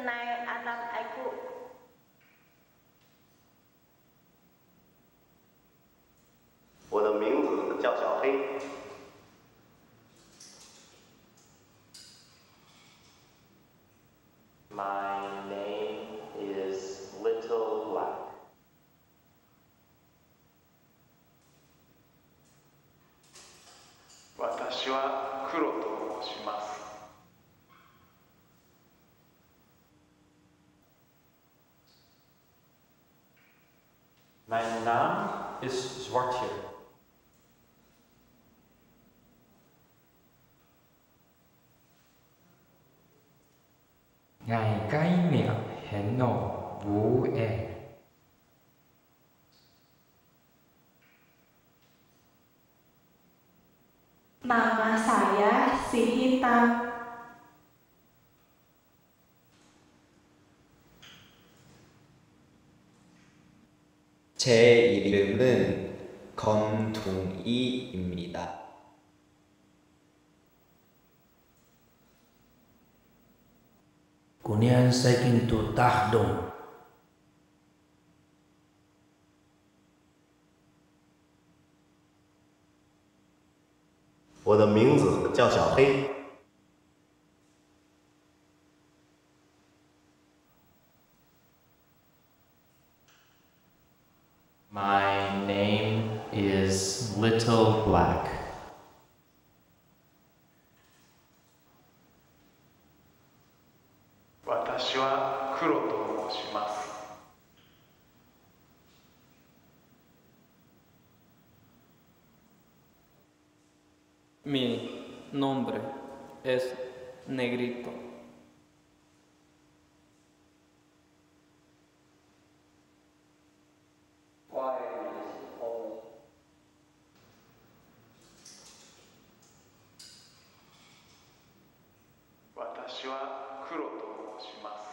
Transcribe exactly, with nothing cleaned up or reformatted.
kenal anak aku. 我的名字叫小黑。My name is Little Black. 私は黒と申します。 Mijn naam is Zwartje. Ngày cái miệng hẹn nổ vũ e. Nama saya si hitam. 제 이름은 건둥이입니다. Kemudian saya kintu tahdong. 我的名字叫小黑。 My name is Little Black. 私は黒と申します。 Mi nombre es Negrito. Watashi wa kuro to moshimashita.